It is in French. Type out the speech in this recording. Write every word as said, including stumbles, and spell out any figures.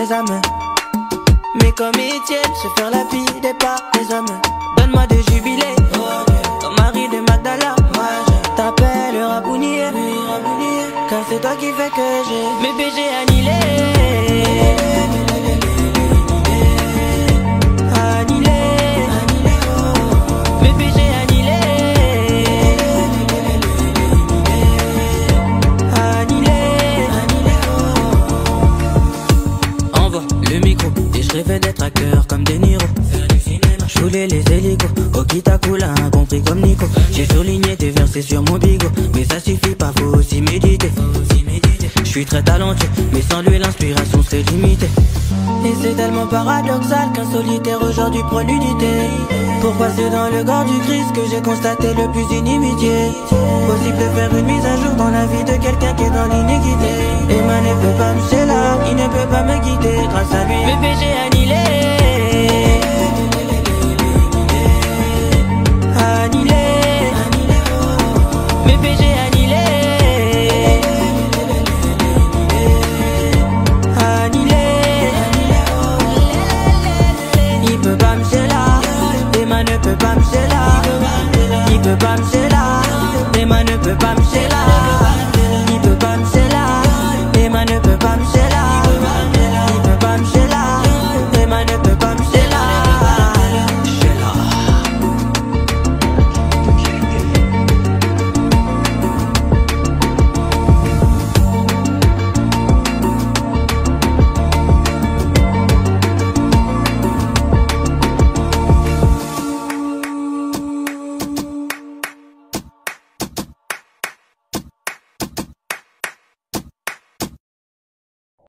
les âmes. Mais comme Étienne, se faire lapider par les hommes. Donne-moi des jubilés, comme Marie de Magdala. T'appelles Rabouni, car c'est toi qui fais que j'ai mes péchés annihilés. Annihilés, mes péchés annihilés. Annihilés. Envoie le micro et je rêvais d'être acteur comme De Niro. Je voulais les hélicos, au Kitakula, compris comme Nico. J'ai surligné tes versets sur mon bigot, mais ça suffit pas, faut aussi méditer. Je suis très talentueux, mais sans lui l'inspiration serait limitée. Et c'est tellement paradoxal qu'un solitaire aujourd'hui prend l'unité. Pourquoi c'est dans le corps du Christ que j'ai constaté le plus d'inimitié. Possible de faire une mise à jour dans la vie de quelqu'un qui est dans l'iniquité. Emma ne peut pas me là, il ne peut pas me guider grâce à lui. Mes péchés annihilés.